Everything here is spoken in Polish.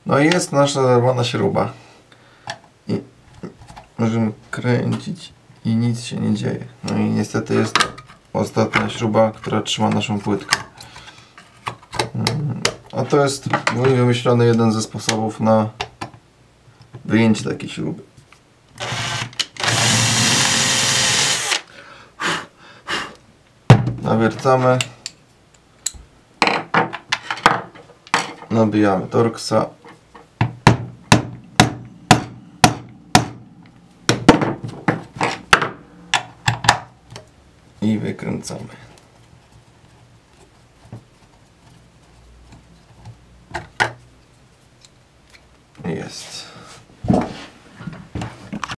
No i jest nasza zerwana śruba. I możemy kręcić i nic się nie dzieje. No i niestety jest to ostatnia śruba, która trzyma naszą płytkę. A to jest mój wymyślony jeden ze sposobów na wyjęcie takiej śruby. Nawiercamy. Nabijamy Torxa. I wykręcamy.